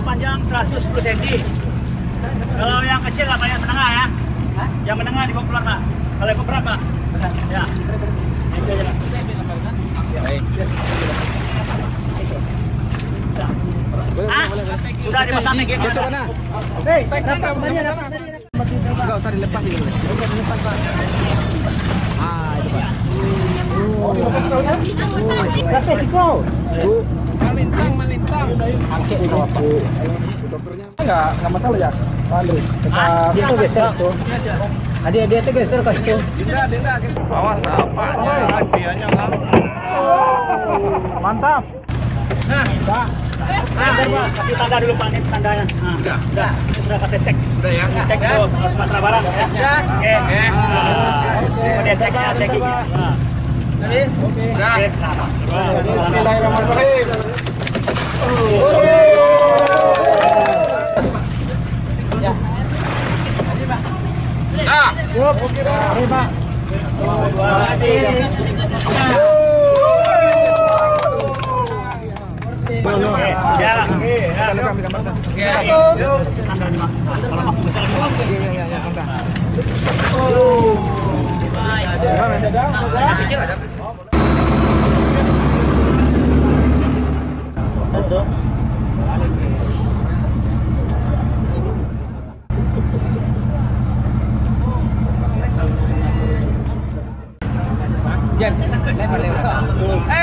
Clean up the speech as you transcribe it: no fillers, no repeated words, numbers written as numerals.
panjang 110 cm. Kalau yang kecil apa yang menengah ya? Yang menengah dibawa keluar Pak. Kalau yang berat Pak? Ya. Itu aja Pak. Sudah dipasang nih gimana? Hei, dapat tadi. Enggak usah dilepas ini. Enggak dilepas Pak. Ah, itu Pak. Berapa siko? Malintang. Angke semua Pak. Enggak masalah ya. Pak Andri. Dia tuh geser tuh. Dia tuh geser ke situ. Awas apanya, dianya kan. Mantap. Nah, Pak. Pak, kasih tanda dulu Pak, ini tandanya. Nah, udah. Sudah kasih tag. Udah ya. Tag tuh Sumatera Barat ya. Oke. Kemudian tagnya tag ini. Nah. Oke. Udah. Bismillahirrahmanirrahim. Nah. Oke Pak. Ini Pak. Terima kasih. Ya, oke. Kalau masuk besar lagi Pak. Kecil ada. Jan,